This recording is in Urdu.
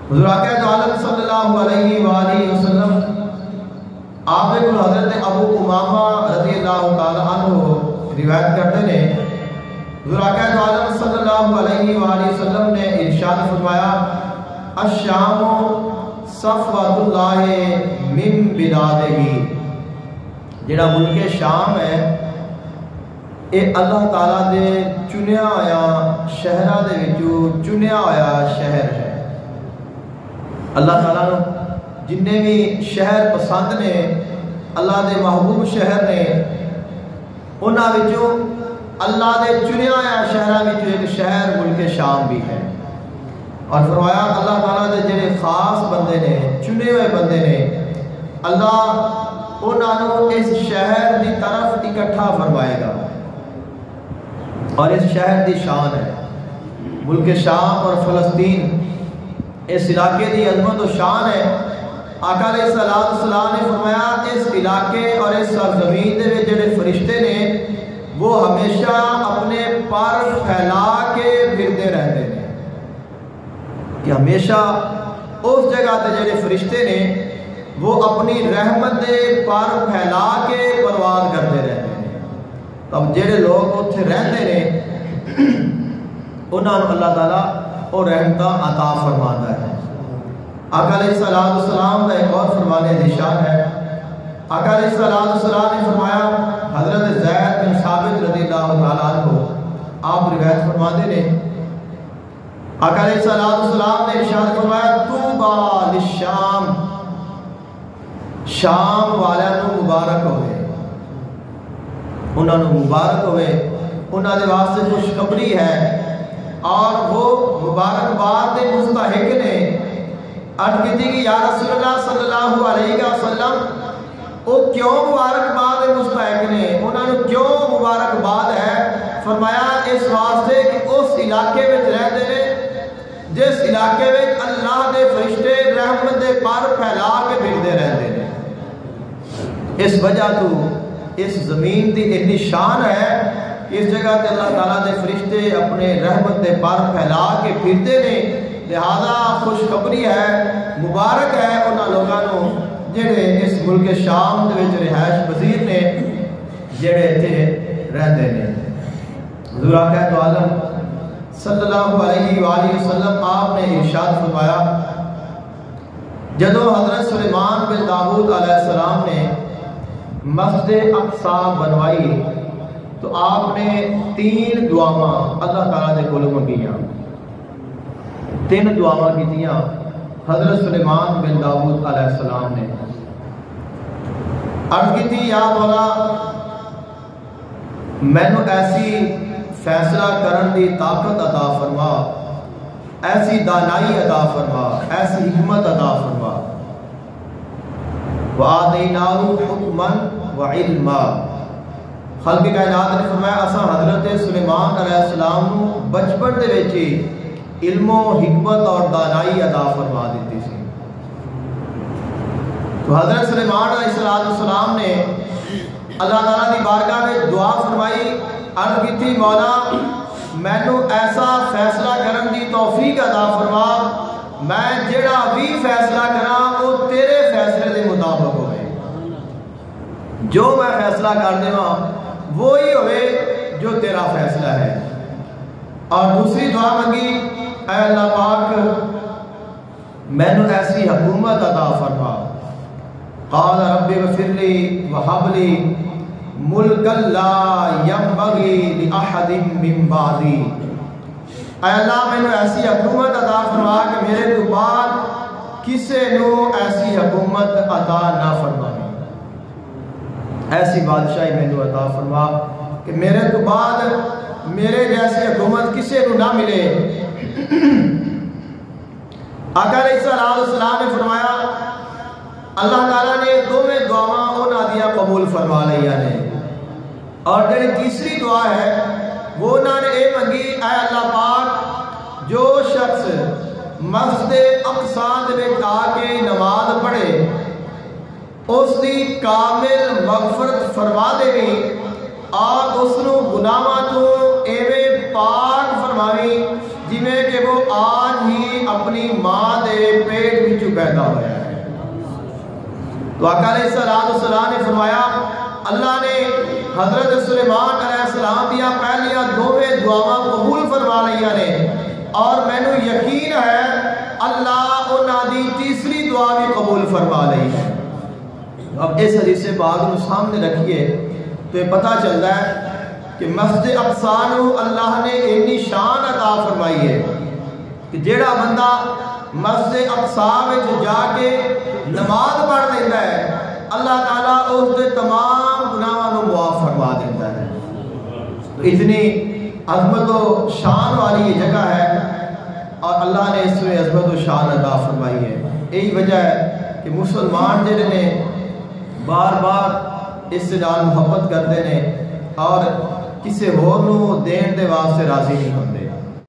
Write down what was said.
حضور آقا دو عالم صلی اللہ علیہ وآلہ وسلم آپ کو حضرت ابو امامہ رضی اللہ تعالیٰ عنہ روایت کرتے ہیں، حضور آقا دو عالم صلی اللہ علیہ وآلہ وسلم نے ارشاد فرمایا الشام صفوۃ اللہ من بلادہ، جڑا ملک شام ہے یہ اللہ تعالیٰ دے چنیا ہویا شہراں دے وچوں چنیا ہویا شہر ہے۔ اللہ تعالیٰ نے جننے بھی شہر پسند نے، اللہ دے محبوب شہر نے، انہاں وچوں اللہ دے چنیا ہویا شہراں وچوں ایک شہر ملک شام بھی ہے۔ اور فرمایا اللہ تعالیٰ دے جڑے خاص بندے نے، چنے ہوئے بندے نے، اللہ انہاں نوں اس شہر دی طرف اکٹھا فرمائے گا، اور اس شہر دی شان ہے ملک شام اور فلسطین، اس علاقے دی عظمت و شان ہے۔ آقا علیہ السلام نے فرمایا اس علاقے اور اس سرزمین دے وچ جڑے فرشتے نے وہ ہمیشہ اپنے پر پھیلا کے پھرتے رہتے ہیں، کہ ہمیشہ اس جگہ تے جڑے فرشتے نے وہ اپنی رحمت دے پر پھیلا کے پرواز کرتے رہتے ہیں۔ تب جڑے لوگ اتنے رہتے ہیں انہوں نے اللہ تعالیٰ اور رحمتہ عطا فرماتا ہے۔ آقا علیہ السلام کا ایک اور فرمانے نشان ہے۔ آقا علیہ السلام نے فرمایا، حضرت زید بن ثابت رضی اللہ تعالیٰ عنہ آپ روایت فرماتے ہیں، آقا علیہ السلام نے ارشاد فرمایا طوبیٰ للشام، شام والوں کو مبارک ہوئے، انہوں نے مبارک ہوئے، انہوں نے واسطے خوشخبری ہے، اور وہ مبارکباد کے مستحق نے۔ عرض کی کہ یا رسول اللہ صلی اللہ علیہ وسلم وہ کیوں مبارکباد کے مستحق نے، انہوں نے کیوں مبارکباد ہے؟ فرمایا اس واسطے کہ اس علاقے میں رہتے ہیں جس علاقے میں اللہ دے فرشتے رحمت دے پر پھیلا کے پھرتے رہتے ہیں۔ اس وجہ تو اس زمین دی اتنی شان ہے، اس جگہ تے اللہ تعالیٰ دے فرشتے اپنے رحمت دے پر پھیلا کے پھرتے نے، لہذا خوشخبری ہے، مبارک ہے انہاں لوگاں نوں جڑے اس ملک شام دے وچ رہائش پذیر نے، جڑے اتنے رہندے نے۔ حضور آقا دو عالم صلی اللہ علیہ وآلہ وسلم آپ نے ارشاد فرمایا، جدو حضرت سلیمان بن داؤد علیہ السلام نے مسجد اقصی بنوائی تو آپ نے 3 دعاواں اللہ تعالیٰ دے کولوں منگیاں، 3 دعاواں کیتیاں حضرت سلیمان بن داؤد علیہ السلام نے۔ عرض کی یا مولا مینوں ایسی فیصلہ کرن دی طاقت عطا فرما، ایسی دانائی عطا فرما، ایسی حکمت عطا فرما۔ وَآتَيْنَاهُ حُكْمًا وَعِلْمًا، خلق کائنات نے فرمایا اساں حضرت سلیمان علیہ السلام نو بچپن دے وچ علم و حکمت اور دانائی عطا فرما دیتی سی۔ تو حضرت سلیمان علیہ السلام نے اللہ تعالیٰ دی بارگاہ میں دعا فرمائی، عرض کی تھی مولا مینوں ایسا فیصلہ کرن دی توفیق عطا فرما، میں جڑا بھی فیصلہ کراں وہ تیرے فیصلے دے مطابق ہوئے، جو میں فیصلہ کر دیواں وہی ہوئے جو تیرا فیصلہ ہے۔ اور دوسری دعا منگی، اے اللہ پاک مینوں ایسی حکومت عطا فرما، قال رب اغفر لی وہب لی ملکا لا ينبغی لأحد من بعدی، اے اللہ مینوں ایسی حکومت عطا فرما کہ میرے تو بعد کسے نو ایسی حکومت عطا نہ فرمائے، ایسی بادشاہی مینوں عطا فرما کہ میرے تو بعد میرے جیسی حکومت کسے نو نہ ملے۔ آقا علیہ السلام نے فرمایا اللہ تعالیٰ نے دوویں دعاواں انہاں دیا قبول فرما لیا نے، اور جڑی تیسری دعا ہے وہ انہاں نے اے منگی، اے اللہ پاک جو شخص مسجد اقصی دے وچ آ کے نماز پڑھے اس دی کامل مغفرت فرما دے، اور اس نو گناہاں تو ایویں پاک فرماوی جویں کہ وہ آج ہی اپنی ماں دے پیدا ہوا ہے۔ تو آقا علیہ السلام نے فرمایا اللہ نے حضرت سلیمان علیہ السلام دیا پہلیاں دوویں دعاواں قبول فرما لیا نے، اور مینوں یقین ہے اللہ انہاں دی تیسری دعا بھی قبول فرما لئی ہے۔ اب اس حدیث پاک کو سامنے رکھیے تو یہ پتہ چلتا ہے کہ مسجد اقصی نو اللہ نے اتنی شان عطا فرمائی ہے کہ جیڑا بندہ مسجد اقصی وچ جا کے نماز پڑھ لیتا ہے اللہ تعالیٰ اس دے تمام گناہاں نو معاف فرما دیتا ہے۔ تو اتنی عظمت و شان والی یہ جگہ ہے اور اللہ نے اس میں عظمت و شان عطا فرمائی ہے۔ یہی وجہ ہے کہ مسلمان جڑے نے بار بار اس سے نال محبت کرتے ہیں اور کسی ہور نو دین دے واسطے راضی نہیں ہوتے۔